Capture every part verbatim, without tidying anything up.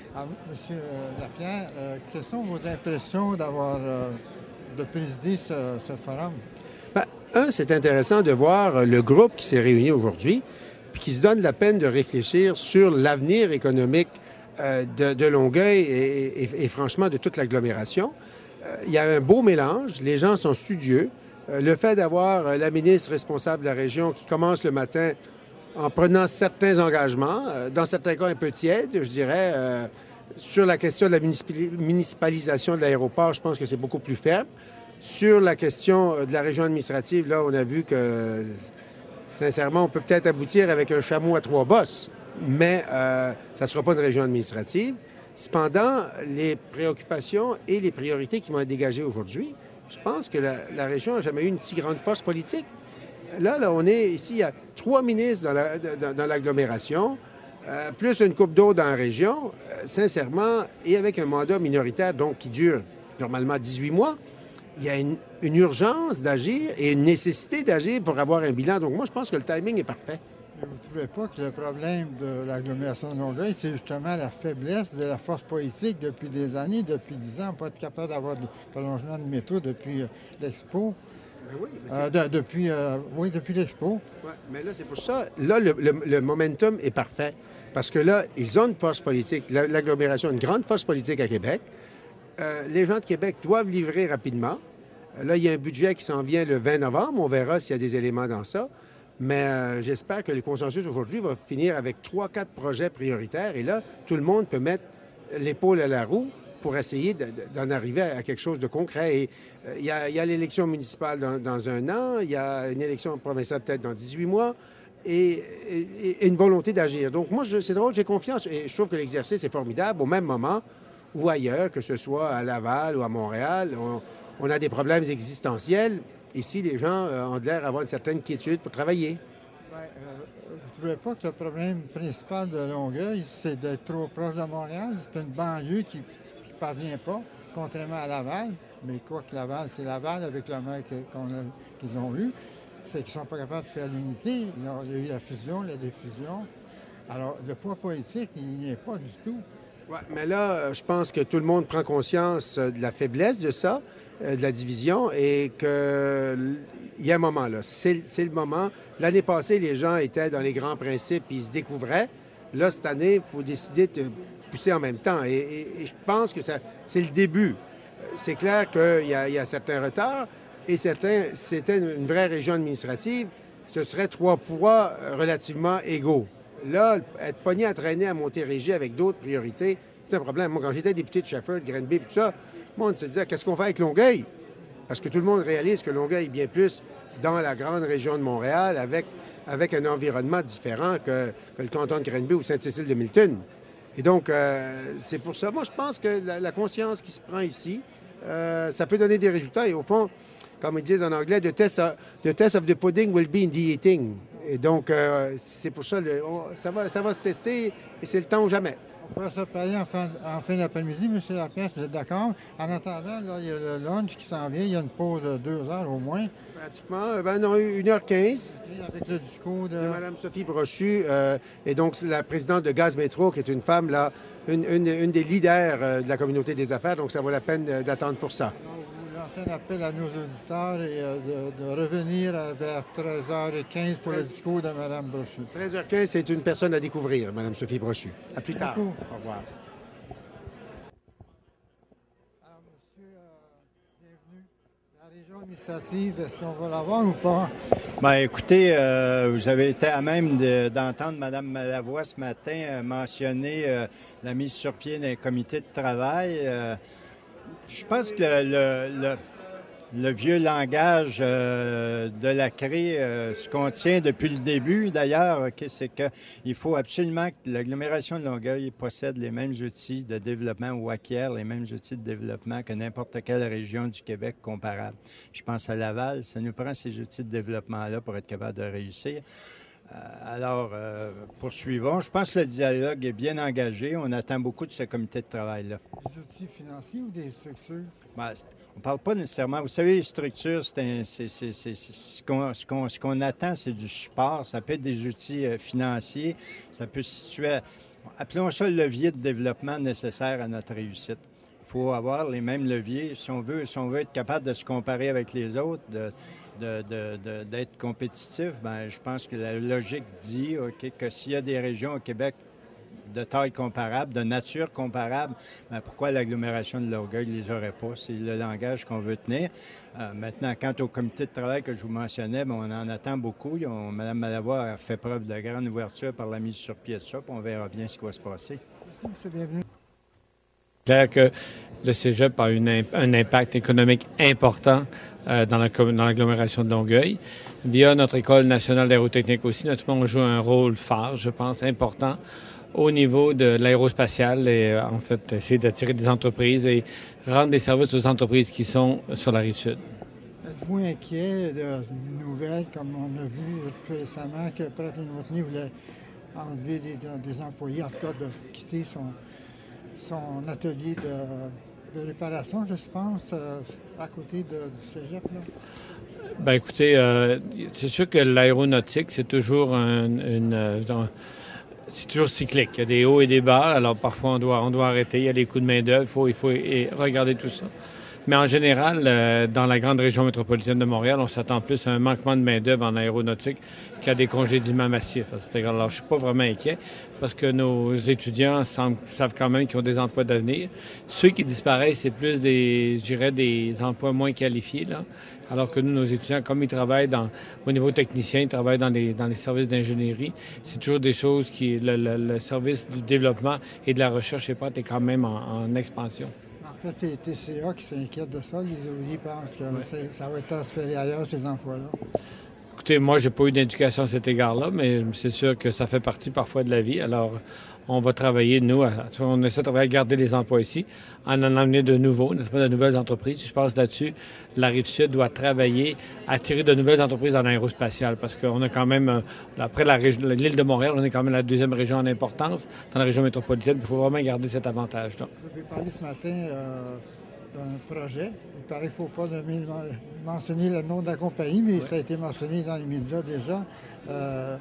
Alors, Monsieur euh, Lapierre, euh, quelles sont vos impressions d'avoir euh, de présider ce, ce forum? Ben, un, c'est intéressant de voir le groupe qui s'est réuni aujourd'hui, puis qui se donne la peine de réfléchir sur l'avenir économique euh, de, de Longueuil et, et- et franchement de toute l'agglomération. Euh, il y a un beau mélange, les gens sont studieux. Euh, le fait d'avoir euh, la ministre responsable de la région qui commence le matin en prenant certains engagements, euh, dans certains cas un peu tièdes, je dirais, euh, sur la question de la municipali- municipalisation de l'aéroport, je pense que c'est beaucoup plus ferme. Sur la question euh, de la région administrative, là, on a vu que, sincèrement, on peut peut-être aboutir avec un chameau à trois bosses, mais euh, ça ne sera pas une région administrative. Cependant, les préoccupations et les priorités qui vont être dégagées aujourd'hui, je pense que la, la région n'a jamais eu une si grande force politique. Là, là, on est ici, il y a trois ministres dans la- dans- dans l'agglomération, euh, plus une coupe d'eau dans la région, euh, sincèrement, et avec un mandat minoritaire, donc qui dure normalement dix-huit mois, il y a une, une urgence d'agir et une nécessité d'agir pour avoir un bilan. Donc moi, je pense que le timing est parfait. Et vous ne trouvez pas que le problème de l'agglomération de Longueuil, c'est justement la faiblesse de la force politique depuis des années, depuis dix ans, on peut être capable d'avoir des prolongements de métro depuis euh, l'Expo, Ben oui, mais euh, c'est- de- depuis, euh, oui, depuis l'Expo. ouais, mais là, c'est pour ça. Là, le, le- le momentum est parfait. Parce que là, ils ont une force politique. La- L'agglomération a une grande force politique à Québec. Euh, les gens de Québec doivent livrer rapidement. Euh, Là, il y a un budget qui s'en vient le vingt novembre. On verra s'il y a des éléments dans ça. Mais euh, j'espère que le consensus aujourd'hui va finir avec trois, quatre projets prioritaires. Et là, tout le monde peut mettre l'épaule à la roue pour essayer de- de- d'en arriver à quelque chose de concret. Et euh, il y a, il y a l'élection municipale dans, dans un an, il y a une élection provinciale peut-être dans dix-huit mois, et, et- et une volonté d'agir. Donc moi, je- c'est drôle, j'ai confiance. Et je trouve que l'exercice est formidable. Au même moment, ou ailleurs, que ce soit à Laval ou à Montréal, on, on a des problèmes existentiels. Ici, les gens euh, ont l'air d'avoir une certaine quiétude pour travailler. Ben, euh, vous ne trouvez pas que le problème principal de Longueuil, c'est d'être trop proche de Montréal? C'est une banlieue qui ne parvient pas, contrairement à Laval. Mais quoi que Laval, c'est Laval avec le maire que- qu'on a- qu'ils ont eu. C'est qu'ils ne sont pas capables de faire l'unité. Il y a il y a eu la fusion, la diffusion. Alors, le poids politique, il n'y est pas du tout. Ouais, mais là, euh, je pense que tout le monde prend conscience euh, de la faiblesse de ça, euh, de la division, et qu'il y a un moment là. C'est c'est le moment. L'année passée, les gens étaient dans les grands principes, puis ils se découvraient. Là, cette année, il faut décider de pousser en même temps. Et, et- et je pense que ça, c'est le début. Euh, C'est clair qu'il y, a- il y a certains retards, et certains, c'était une une vraie région administrative, ce serait trois poids euh, relativement égaux. Là, être pogné à traîner à Montérégie avec d'autres priorités, c'est un problème. Moi, quand j'étais député de Shefford, Granby, tout ça, moi, on se disait, qu'est-ce qu'on fait avec Longueuil? Parce que tout le monde réalise que Longueuil est bien plus dans la grande région de Montréal avec, avec un environnement différent que, que le canton de Granby ou Sainte-Cécile de Milton. Et donc, euh, c'est pour ça. Moi, je pense que la, la conscience qui se prend ici, euh, ça peut donner des résultats. Et au fond, comme ils disent en anglais, the test of, the test of the pudding will be in the eating. Et donc, euh, c'est pour ça, le, on- ça, va, ça va se tester et c'est le temps ou jamais. On pourra se parler en fin, en fin d'après-midi, M. Lapierre, si vous êtes d'accord. En attendant, là, il y a le lunch qui s'en vient. Il y a une pause de deux heures au moins. Pratiquement, euh, ben non, une heure quinze. Et avec le discours de... De Mme Sophie Brochu, euh, et donc c'est la présidente de Gaz Métro, qui est une femme, là, une, une- une des leaders euh, de la communauté des affaires, donc ça vaut la peine euh, d'attendre pour ça. Alors, vous lancez un appel à nos auditeurs et euh, de, de revenir euh, vers treize heures quinze pour le discours de Mme Brochu. treize heures quinze, c'est une personne à découvrir, Mme Sophie Brochu. À plus tard. beaucoup. Au revoir. Alors, monsieur, euh, bienvenue. La région administrative, est-ce qu'on va l'avoir ou pas? Ben, écoutez, euh, vous avez été à même de- d'entendre Mme Malavoie ce matin euh, mentionner euh, la mise sur pied d'un comité de travail. Euh, je pense que le, le- le vieux langage euh, de la C R E euh, se contient depuis le début, d'ailleurs, ok, c'est qu'il faut absolument que l'agglomération de Longueuil possède les mêmes outils de développement ou acquiert les mêmes outils de développement que n'importe quelle région du Québec comparable. Je pense à Laval, ça nous prend ces outils de développement-là pour être capable de réussir. Euh, Alors, euh, poursuivons. Je pense que le dialogue est bien engagé. On attend beaucoup de ce comité de travail-là. Des outils financiers ou des structures? Ben, on ne parle pas nécessairement. Vous savez, les structures, c'est un- c'est- c'est- c'est- c'est- ce qu'on ce qu'on- ce qu'on attend, c'est du support. Ça peut être des outils euh, financiers. Ça peut se situer à, appelons ça le levier de développement nécessaire à notre réussite. Il faut avoir les mêmes leviers. Si on veut, si on veut être capable de se comparer avec les autres, de, de, de, de, d'être compétitif, bien, je pense que la logique dit okay, que s'il y a des régions au Québec de taille comparable, de nature comparable, bien, pourquoi l'agglomération de Longueuil ne les aurait pas? C'est le langage qu'on veut tenir. Euh, maintenant, quant au comité de travail que je vous mentionnais, bien, on en attend beaucoup. On, Mme Malavoie a fait preuve de grande ouverture par la mise sur pied de ça, puis on verra bien ce qui va se passer. Merci, M. Bienvenu. C'est clair que le cégep a une, un impact économique important euh, dans, la, dans l'agglomération de Longueuil. Via notre École nationale d'aérotechnique aussi, naturellement, on joue un rôle phare, je pense, important au niveau de l'aérospatiale et euh, en fait, essayer d'attirer des entreprises et rendre des services aux entreprises qui sont sur la Rive-Sud. Êtes-vous inquiet de nouvelles, comme on a vu récemment, que Pratt and Whitney voulait enlever des, des employés, en tout cas de quitter son, son atelier de, de réparation, je pense, euh, à côté de, du cégep, là? Bien, écoutez, euh, c'est sûr que l'aéronautique, c'est toujours un, une... Euh, c'est toujours cyclique. Il y a des hauts et des bas. Alors, parfois, on doit, on doit arrêter. Il y a des coups de main-d'œuvre. Il faut, il faut et regarder tout ça. Mais en général, euh, dans la grande région métropolitaine de Montréal, on s'attend plus à un manquement de main-d'œuvre en aéronautique qu'à des congédiements massifs. Alors, je ne suis pas vraiment inquiet parce que nos étudiants semblent, savent quand même qu'ils ont des emplois d'avenir. Ceux qui disparaissent, c'est plus des, je dirais, des emplois moins qualifiés, là. Alors que nous, nos étudiants, comme ils travaillent dans, au niveau technicien, ils travaillent dans les, dans les services d'ingénierie, c'est toujours des choses qui... Le, le, le service du développement et de la recherche chez Pratt est quand même en, en expansion. En fait, c'est les T C A qui s'inquiètent de ça. Les ouvriers pensent que ouais. ça va être transféré ailleurs, ces emplois-là. Écoutez, moi, j'ai pas eu d'éducation à cet égard-là, mais c'est sûr que ça fait partie parfois de la vie. Alors, on va travailler, nous, à, on essaie de travailler à garder les emplois ici, en en amener de nouveaux, n'est-ce pas, de nouvelles entreprises. Je pense là-dessus, la Rive-Sud doit travailler à attirer de nouvelles entreprises dans l'aérospatiale, parce qu'on a quand même, après la région, l'île de Montréal, on est quand même la deuxième région en importance dans la région métropolitaine. Il faut vraiment garder cet avantage-là. Vous avez parlé ce matin euh, d'un projet. Il paraît qu'il ne faut pas nommer, mentionner le nom de la compagnie, mais oui. Ça a été mentionné dans les médias déjà. Euh,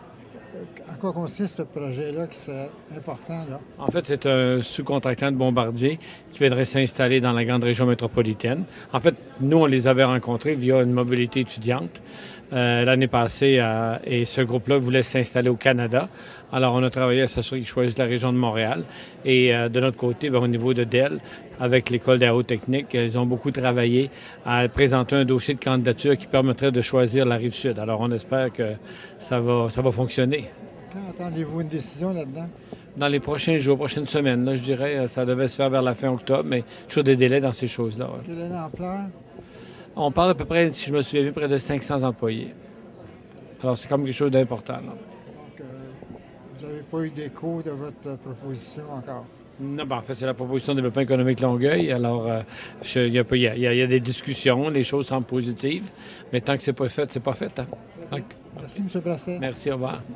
En quoi consiste ce projet-là qui serait important, là? En fait, c'est un sous-contractant de Bombardier qui viendrait s'installer dans la grande région métropolitaine. En fait, nous, on les avait rencontrés via une mobilité étudiante euh, l'année passée euh, et ce groupe-là voulait s'installer au Canada. Alors, on a travaillé à s'assurer qu'ils choisissent la région de Montréal. Et euh, de notre côté, bien, au niveau de Dell, avec l'École d'aérotechnique, ils ont beaucoup travaillé à présenter un dossier de candidature qui permettrait de choisir la Rive-Sud. Alors, on espère que ça va, ça va fonctionner. Quand attendez-vous une décision là-dedans? Dans les prochains jours, prochaines semaines, là, je dirais, ça devait se faire vers la fin octobre, mais toujours des délais dans ces choses-là. Ouais. Quelle est l'ampleur? On parle à peu près, si je me souviens bien, près de cinq cents employés. Alors, c'est comme quelque chose d'important. Là. Donc, euh, vous n'avez pas eu d'écho de votre proposition encore? Non, ben en fait, c'est la proposition de développement économique Longueuil. Alors, euh, il y, y, y, y a des discussions, les choses semblent positives, mais tant que c'est pas fait, c'est pas fait. Hein? Donc, merci, M. Brasset. Merci, au revoir.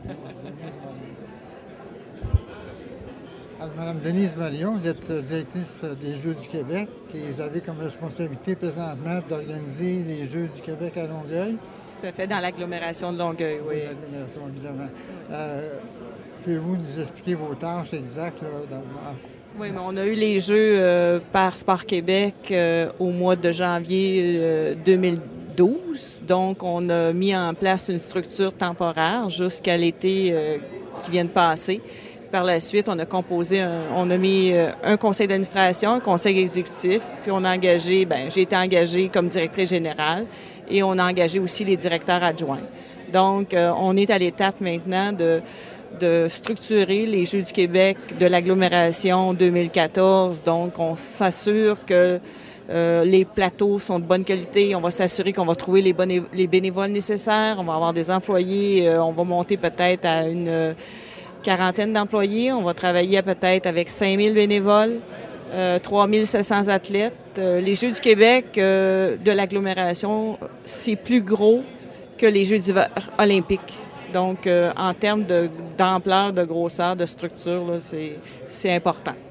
Alors, Mme Denise Marion, vous êtes directrice des Jeux du Québec et vous avez comme responsabilité présentement d'organiser les Jeux du Québec à Longueuil. Tout à fait, dans l'agglomération de Longueuil, oui. Oui, l'agglomération, évidemment. Euh, Pouvez-vous nous expliquer vos tâches exactes? Là, dans... Oui, mais on a eu les Jeux euh, par Sport Québec euh, au mois de janvier euh, deux mille douze. Donc, on a mis en place une structure temporaire jusqu'à l'été euh, qui vient de passer. Par la suite, on a composé, un, on a mis un conseil d'administration, un conseil exécutif, puis on a engagé, bien, j'ai été engagée comme directrice générale et on a engagé aussi les directeurs adjoints. Donc, euh, on est à l'étape maintenant de, de structurer les Jeux du Québec de l'agglomération deux mille quatorze. Donc, on s'assure que euh, les plateaux sont de bonne qualité. On va s'assurer qu'on va trouver les, bonnes, les bénévoles nécessaires. On va avoir des employés. Euh, on va monter peut-être à une... Euh, quarantaine d'employés. On va travailler peut-être avec cinq mille bénévoles, euh, trois mille sept cents athlètes. Euh, les Jeux du Québec euh, de l'agglomération, c'est plus gros que les Jeux d'hiver olympiques. Donc, euh, en termes de, d'ampleur, de grosseur, de structure, là, c'est, c'est important.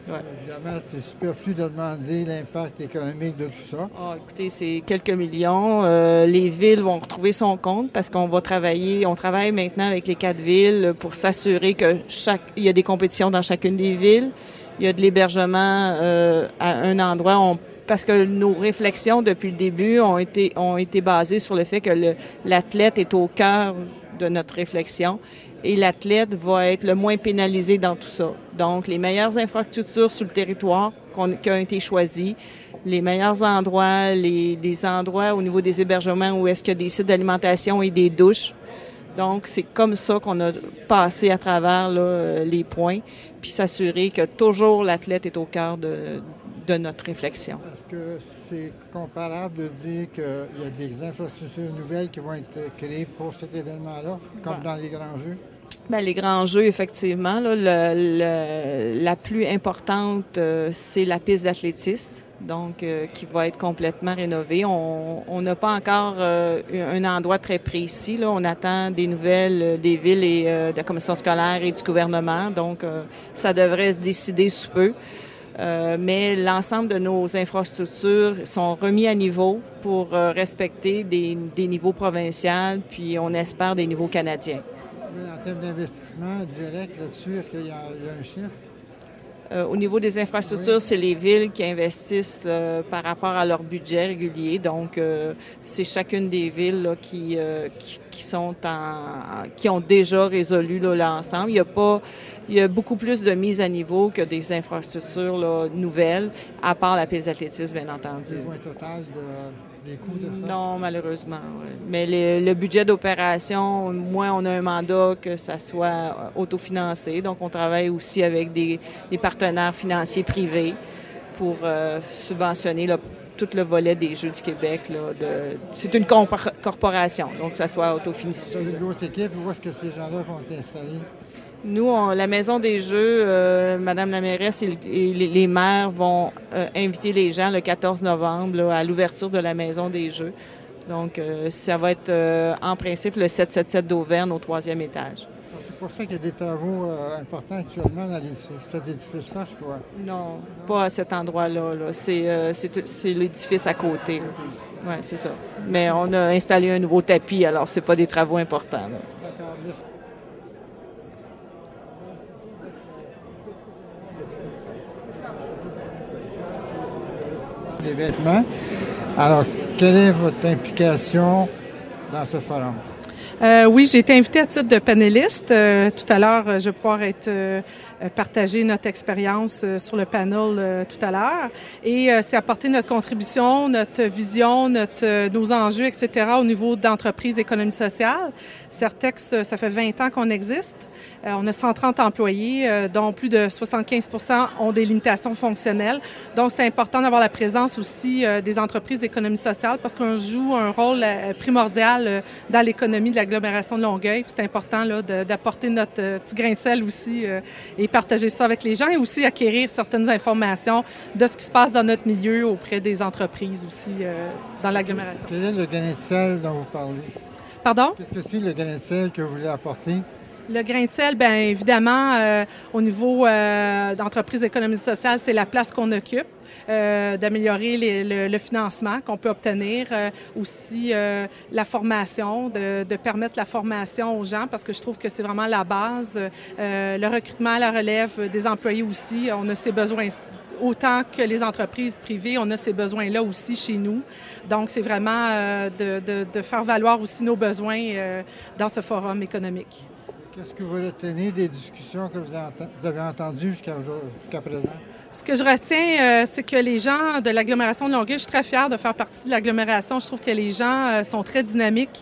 Ouais. Évidemment, c'est superflu de demander l'impact économique de tout ça. Ah, écoutez, c'est quelques millions. Euh, les villes vont retrouver son compte parce qu'on va travailler, on travaille maintenant avec les quatre villes pour s'assurer que chaque, il y a des compétitions dans chacune des villes. Il y a de l'hébergement euh, à un endroit. On, parce que nos réflexions depuis le début ont été, ont été basées sur le fait que le, l'athlète est au cœur de notre réflexion. Et l'athlète va être le moins pénalisé dans tout ça. Donc, les meilleures infrastructures sur le territoire qu'on, qui ont été choisies, les meilleurs endroits, les, les endroits au niveau des hébergements où est-ce qu'il y a des sites d'alimentation et des douches. Donc, c'est comme ça qu'on a passé à travers là, les points, puis s'assurer que toujours l'athlète est au cœur de, de notre réflexion. Est-ce que c'est comparable de dire qu'il y a des infrastructures nouvelles qui vont être créées pour cet événement-là, comme ouais. dans les grands jeux? Bien, les grands jeux, effectivement, là, le, le, la plus importante, euh, c'est la piste d'athlétisme, donc euh, qui va être complètement rénovée. On n'a pas encore euh, un endroit très précis. Là. On attend des nouvelles euh, des villes et euh, de la commission scolaire et du gouvernement, donc euh, ça devrait se décider sous peu. Euh, mais l'ensemble de nos infrastructures sont remis à niveau pour euh, respecter des, des niveaux provinciaux, puis on espère des niveaux canadiens. En termes d'investissement direct là-dessus, est-ce qu'il y a, il y a un chiffre? Euh, au niveau des infrastructures, oui. C'est les villes qui investissent euh, par rapport à leur budget régulier. Donc, euh, c'est chacune des villes là, qui, euh, qui, qui sont en, qui ont déjà résolu là, l'ensemble. Il y a pas, il y a beaucoup plus de mise à niveau que des infrastructures là, nouvelles, à part la piste d'athlétisme, bien entendu. Le point total de, des coûts de ça? Non, malheureusement. Oui. Mais les, le budget d'opération, moi, on a un mandat que ça soit autofinancé. Donc, on travaille aussi avec des, des partenaires financiers privés pour euh, subventionner là, tout le volet des Jeux du Québec. Là, de, c'est une compor- corporation, donc que ça soit autofinancé. Sur une grosse équipe, où est-ce que ces gens-là vont être installés? Nous, on, la Maison des Jeux, euh, Mme la mairesse et, et les, les maires vont euh, inviter les gens le quatorze novembre là, à l'ouverture de la Maison des Jeux. Donc, euh, ça va être euh, en principe le sept cent soixante-dix d'Auvergne au troisième étage. C'est pour ça qu'il y a des travaux euh, importants actuellement dans cet édifice-là, je crois. Non, pas à cet endroit-là. Là. C'est, euh, c'est, c'est l'édifice à côté. Oui, c'est ça. Mais on a installé un nouveau tapis, alors c'est pas des travaux importants. Là. D'accord, merci. Les vêtements. Alors, quelle est votre implication dans ce forum? Euh, oui, j'ai été invitée à titre de panéliste. Euh, tout à l'heure, je vais pouvoir être euh, partager notre expérience euh, sur le panel euh, tout à l'heure. Et euh, c'est apporter notre contribution, notre vision, notre, euh, nos enjeux, et cetera au niveau d'entreprise économie sociale. Certex, ça fait vingt ans qu'on existe. Euh, on a cent trente employés, euh, dont plus de soixante-quinze pour cent ont des limitations fonctionnelles. Donc, c'est important d'avoir la présence aussi euh, des entreprises d'économie sociale parce qu'on joue un rôle euh, primordial euh, dans l'économie de l'agglomération de Longueuil. Puis c'est important là, de, d'apporter notre euh, petit grain de sel aussi euh, et partager ça avec les gens et aussi acquérir certaines informations de ce qui se passe dans notre milieu auprès des entreprises aussi euh, dans l'agglomération. Quel est le grain de sel dont vous parlez? Pardon? Qu'est-ce que c'est le grain de sel que vous voulez apporter? Le grain de sel, bien évidemment, euh, au niveau euh, d'entreprise d'économie sociale, c'est la place qu'on occupe, euh, d'améliorer les, le, le financement qu'on peut obtenir, euh, aussi euh, la formation, de, de permettre la formation aux gens, parce que je trouve que c'est vraiment la base. Euh, le recrutement, la relève des employés aussi, on a ces besoins. Autant que les entreprises privées, on a ces besoins-là aussi chez nous. Donc, c'est vraiment euh, de, de, de faire valoir aussi nos besoins euh, dans ce forum économique. Qu'est-ce que vous retenez des discussions que vous avez entendues jusqu'à, jusqu'à présent? Ce que je retiens, euh, c'est que les gens de l'agglomération de Longueuil, je suis très fière de faire partie de l'agglomération. Je trouve que les gens euh, sont très dynamiques,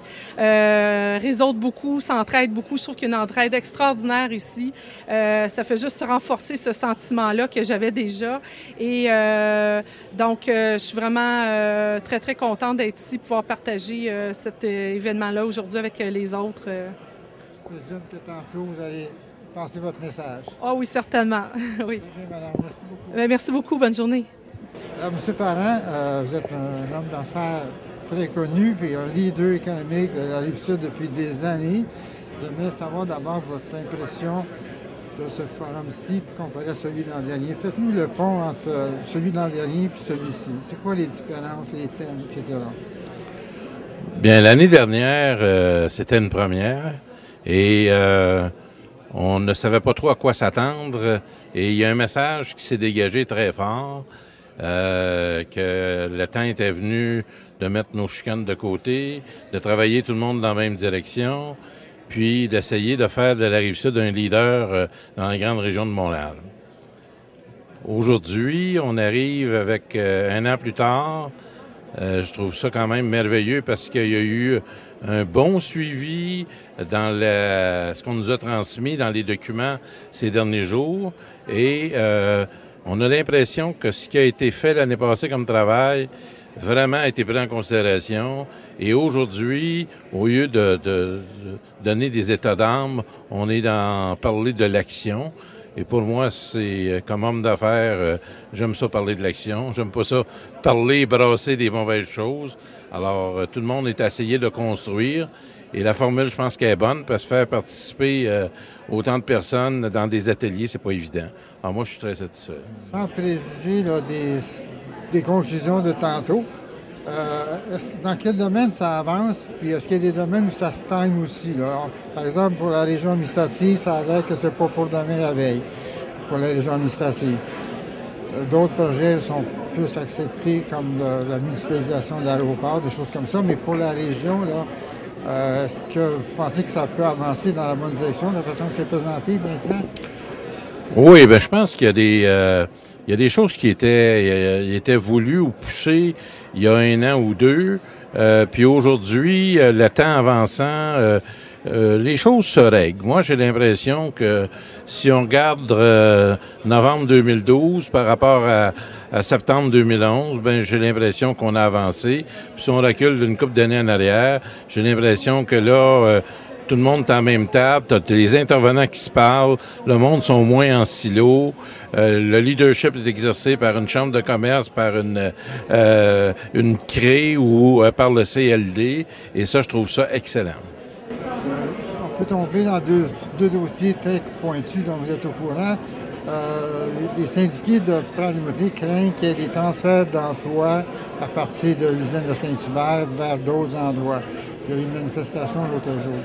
euh, réseautent beaucoup, s'entraident beaucoup. Je trouve qu'il y a une entraide extraordinaire ici. Euh, ça fait juste renforcer ce sentiment-là que j'avais déjà. Et euh, donc, euh, je suis vraiment euh, très, très contente d'être ici, pouvoir partager euh, cet euh, événement-là aujourd'hui avec euh, les autres. Euh. Je présume que tantôt, vous allez passer votre message. Ah oh, oui, certainement. Oui. Très bien, madame. Merci beaucoup. Bien, merci beaucoup. Bonne journée. Alors, M. Parent, euh, vous êtes un homme d'affaires très connu, puis un leader économique de la Rive-Sud depuis des années. J'aimerais savoir d'abord votre impression de ce forum-ci comparé à celui de l'an dernier? Faites-nous le pont entre celui de l'an dernier et celui-ci. C'est quoi les différences, les thèmes, et cetera? Bien, l'année dernière, euh, c'était une première et euh, on ne savait pas trop à quoi s'attendre. Et il y a un message qui s'est dégagé très fort, euh, que le temps était venu de mettre nos chicanes de côté, de travailler tout le monde dans la même direction, puis d'essayer de faire de la Rive-Sud un leader euh, dans la grande région de Montréal. Aujourd'hui, on arrive avec euh, un an plus tard. Euh, je trouve ça quand même merveilleux parce qu'il y a eu un bon suivi dans la, ce qu'on nous a transmis dans les documents ces derniers jours. Et euh, on a l'impression que ce qui a été fait l'année passée comme travail vraiment a été pris en considération. Et aujourd'hui, au lieu de, de, de donner des états d'âme, on est dans parler de l'action. Et pour moi, c'est comme homme d'affaires, euh, j'aime ça parler de l'action. J'aime pas ça parler et brasser des mauvaises choses. Alors, euh, tout le monde est essayé de construire. Et la formule, je pense qu'elle est bonne, parce que faire participer euh, autant de personnes dans des ateliers, c'est pas évident. Alors, moi, je suis très satisfait. Sans préjuger là, des, des conclusions de tantôt, euh, dans quel domaine ça avance? Puis est-ce qu'il y a des domaines où ça stagne aussi? Là? Par exemple, pour la région administrative, ça a l'air que c'est pas pour demain la veille, pour la région administrative. D'autres projets sont plus acceptés, comme le, la municipalisation de l'aéroport, des choses comme ça. Mais pour la région, là, euh, est-ce que vous pensez que ça peut avancer dans la bonne direction, de la façon que c'est présenté maintenant? Oui, bien, je pense qu'il y a des... Euh... Il y a des choses qui étaient, euh, étaient voulues ou poussées il y a un an ou deux. Euh, puis aujourd'hui, euh, le temps avançant, euh, euh, les choses se règlent. Moi, j'ai l'impression que si on regarde euh, novembre deux mille douze par rapport à, à septembre deux mille onze, ben j'ai l'impression qu'on a avancé. Puis si on recule d'une couple d'années en arrière, j'ai l'impression que là... Euh, tout le monde est à la même table, tu as les intervenants qui se parlent, le monde sont moins en silo, euh, le leadership est exercé par une chambre de commerce, par une euh, une C R E ou euh, par le C L D, et ça, je trouve ça excellent. Euh, on peut tomber dans deux, deux dossiers très pointus dont vous êtes au courant. Euh, les syndiqués de Pratt-Motley craignent qu'il y ait des transferts d'emplois à partir de l'usine de Saint-Hubert vers d'autres endroits. Il y a eu une manifestation l'autre jour.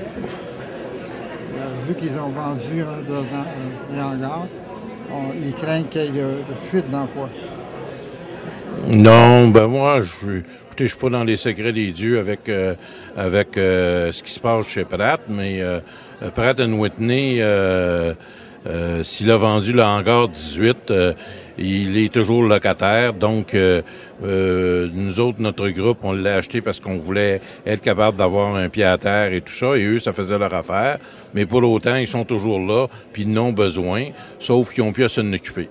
Euh, vu qu'ils ont vendu un, deux ans, les hangars, on, ils craignent qu'il y ait de, de fuite d'emplois. Non, ben moi, je écoutez, je suis pas dans les secrets des dieux avec euh, avec euh, ce qui se passe chez Pratt, mais euh, Pratt and Whitney, euh, euh, s'il a vendu le hangar dix-huit, euh, il est toujours locataire, donc euh, euh, nous autres, notre groupe, on l'a acheté parce qu'on voulait être capable d'avoir un pied à terre et tout ça, et eux, ça faisait leur affaire, mais pour autant, ils sont toujours là, puis ils n'ont besoin, sauf qu'ils ont pu à s'en occuper.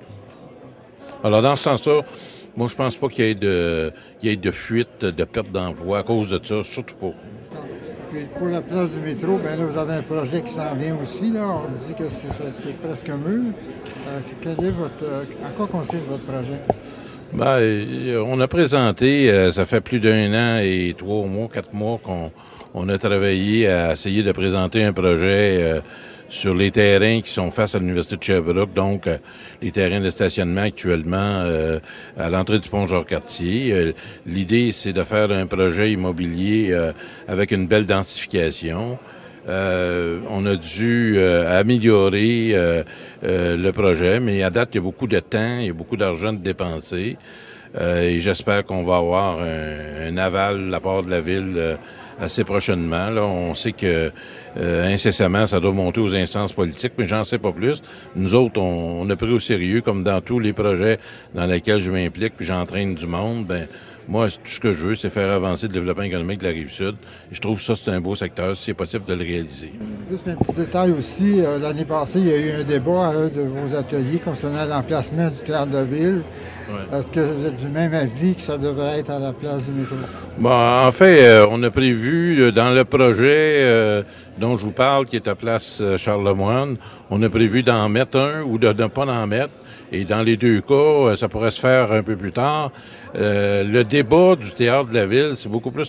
Alors, dans ce sens-là, moi, je pense pas qu'il y ait de, qu'il y ait de fuite, de perte d'emploi à cause de ça, surtout pas. Puis pour la place du métro, bien là, vous avez un projet qui s'en vient aussi, là. On dit que c'est, c'est presque mûr. Euh, quel est votre, en quoi consiste votre projet? Ben, on a présenté, euh, ça fait plus d'un an et trois mois, quatre mois qu'on on a travaillé à essayer de présenter un projet euh, sur les terrains qui sont face à l'Université de Sherbrooke, donc euh, les terrains de stationnement actuellement euh, à l'entrée du pont Jacques-Cartier. Euh, l'idée, c'est de faire un projet immobilier euh, avec une belle densification. Euh, on a dû euh, améliorer euh, euh, le projet, mais à date, il y a beaucoup de temps, il y a beaucoup d'argent de dépenser. Euh, et j'espère qu'on va avoir un, un aval de la part de la ville euh, assez prochainement. Là, on sait que euh, incessamment, ça doit monter aux instances politiques, mais j'en sais pas plus. Nous autres, on, on a pris au sérieux, comme dans tous les projets dans lesquels je m'implique, puis j'entraîne du monde. Ben, moi, tout ce que je veux, c'est faire avancer le développement économique de la Rive-Sud. Et je trouve que ça, c'est un beau secteur, si c'est possible de le réaliser. Juste un petit détail aussi. Euh, l'année passée, il y a eu un débat à un de vos ateliers concernant l'emplacement du théâtre de ville. Ouais. Est-ce que vous êtes du même avis que ça devrait être à la place du métro? Bon, en fait, euh, on a prévu euh, dans le projet euh, dont je vous parle, qui est à place euh, Charles-Lemoine, on a prévu d'en mettre un ou de ne pas en mettre. Et dans les deux cas, euh, ça pourrait se faire un peu plus tard. Euh, le débat du théâtre de la ville, c'est beaucoup plus un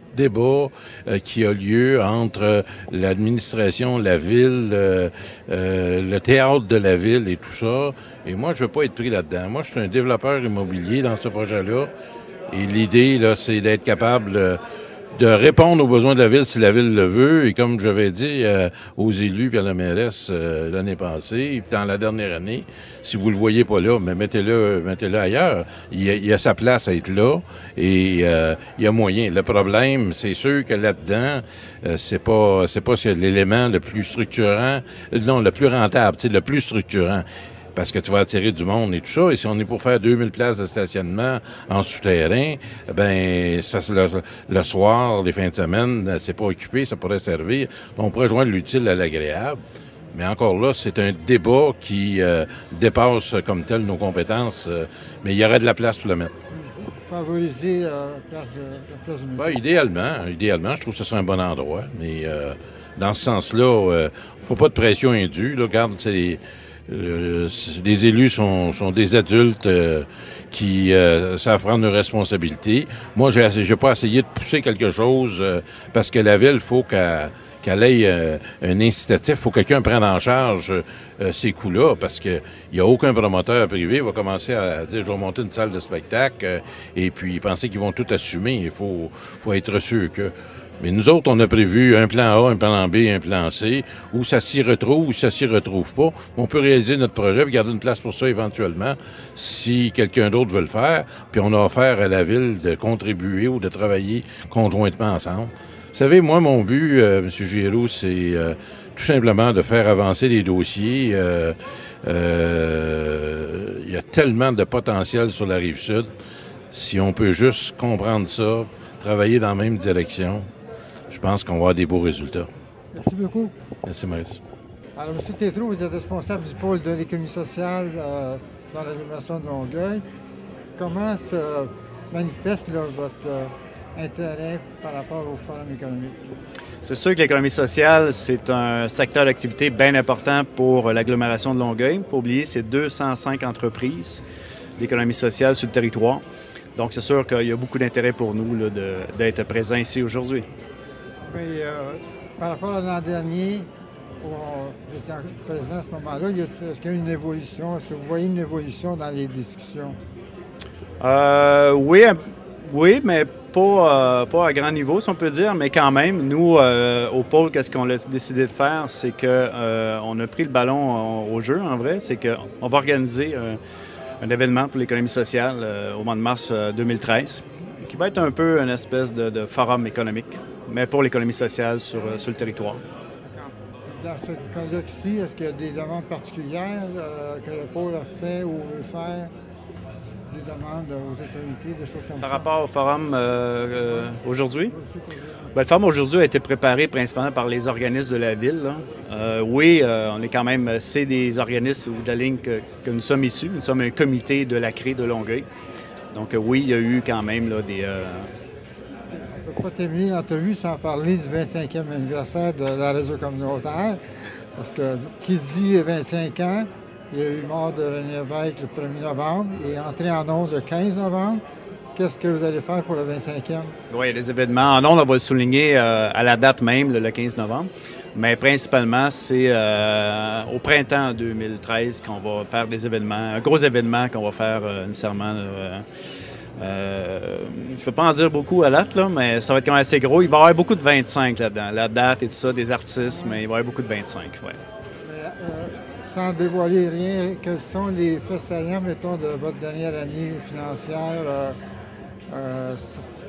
débat euh, qui a lieu entre euh, l'administration, la ville, euh, euh, le théâtre de la ville et tout ça. Et moi, je veux pas être pris là-dedans. Moi, je suis un développeur immobilier dans ce projet-là. Et l'idée, là, c'est d'être capable euh, de répondre aux besoins de la ville si la ville le veut. Et comme j'avais dit euh, aux élus et à la mairesse euh, l'année passée, et dans la dernière année, si vous le voyez pas là, mais mettez-le mettez-le ailleurs. Il y, a, il y a sa place à être là et euh, il y a moyen. Le problème, c'est sûr que là-dedans, euh, c'est pas c'est pas l'élément le plus structurant, non, le plus rentable, c'est le plus structurant. Parce que tu vas attirer du monde et tout ça. Et si on est pour faire deux mille places de stationnement en souterrain, ben ça, le, le soir, les fins de semaine, c'est pas occupé, ça pourrait servir. On pourrait joindre l'utile à l'agréable. Mais encore là, c'est un débat qui euh, dépasse comme tel nos compétences. Euh, mais il y aurait de la place pour le mettre. Favoriser euh, la place de, la place de métro. Ben, idéalement, idéalement, je trouve que ce serait un bon endroit. Mais euh, dans ce sens-là, il euh, ne faut pas de pression indue. Là, regarde, c'est Euh, les élus sont, sont des adultes euh, qui euh, savent prendre leurs responsabilités. Moi, j'ai j'ai pas essayé de pousser quelque chose euh, parce que la ville, il faut qu'elle qu'elle ait euh, un incitatif, il faut que quelqu'un prenne en charge euh, ces coûts-là, parce que il y a aucun promoteur privé qui va commencer à dire « je vais monter une salle de spectacle euh, » et puis penser qu'ils vont tout assumer. Il faut, faut être sûr que... Mais nous autres, on a prévu un plan A, un plan B, un plan C, où ça s'y retrouve ou ça s'y retrouve pas. On peut réaliser notre projet et garder une place pour ça éventuellement si quelqu'un d'autre veut le faire. Puis on a offert à la ville de contribuer ou de travailler conjointement ensemble. Vous savez, moi, mon but, euh, M. Giroux, c'est euh, tout simplement de faire avancer les dossiers. Euh, euh, il y a tellement de potentiel sur la Rive-Sud. Si on peut juste comprendre ça, travailler dans la même direction, je pense qu'on va avoir des beaux résultats. Merci beaucoup. Merci, Maurice. Alors, M. Tétrault, vous êtes responsable du pôle de l'économie sociale euh, dans l'agglomération de Longueuil. Comment se manifeste là, votre euh, intérêt par rapport au Forum économique? C'est sûr que l'économie sociale, c'est un secteur d'activité bien important pour l'agglomération de Longueuil. Il ne faut pas oublier, c'est deux cent cinq entreprises d'économie sociale sur le territoire. Donc, c'est sûr qu'il y a beaucoup d'intérêt pour nous là, de, d'être présents ici aujourd'hui. Mais euh, par rapport à l'an dernier, où vous étiez présent à ce moment-là, est-ce qu'il y a une évolution? Est-ce que vous voyez une évolution dans les discussions? Euh, oui, oui, mais pas, euh, pas à grand niveau, si on peut dire, mais quand même, nous, euh, au pôle, qu'est-ce qu'on a décidé de faire, c'est qu'on euh, a pris le ballon au jeu, en vrai, c'est qu'on va organiser euh, un événement pour l'économie sociale euh, au mois de mars euh, deux mille treize, qui va être un peu une espèce de, de forum économique, mais pour l'économie sociale sur, euh, sur le territoire. Dans ce cas-ci, est-ce qu'il y a des demandes particulières euh, que le pôle a fait ou veut faire? Des demandes aux autorités, des choses comme Par ça? Par rapport au forum euh, euh, aujourd'hui? Bien, le forum aujourd'hui a été préparé principalement par les organismes de la ville. Euh, oui, euh, on est quand même, c'est des organismes ou de la ligne que, que nous sommes issus. Nous sommes un comité de la C R E de Longueuil. Donc euh, oui, il y a eu quand même là, des... Euh... On ne peut pas terminer l'entrevue sans parler du vingt-cinquième anniversaire de la réseau communautaire. Parce que qui dit vingt-cinq ans, il y a eu mort de René Lévesque le premier novembre et entrée en ondes le quinze novembre. Qu'est-ce que vous allez faire pour le vingt-cinquième? Oui, il y a des événements. En ondes, on va le souligner euh, à la date même, le, le quinze novembre. Mais principalement, c'est euh, au printemps deux mille treize qu'on va faire des événements, un gros événement qu'on va faire euh, nécessairement. Euh, euh, je ne peux pas en dire beaucoup à date, là, mais ça va être quand même assez gros. Il va y avoir beaucoup de vingt-cinq là-dedans. La date et tout ça, des artistes, mais il va y avoir beaucoup de vingt-cinq, oui. Euh, sans dévoiler rien, quels sont les faits saillants, mettons, de votre dernière année financière? Euh, euh,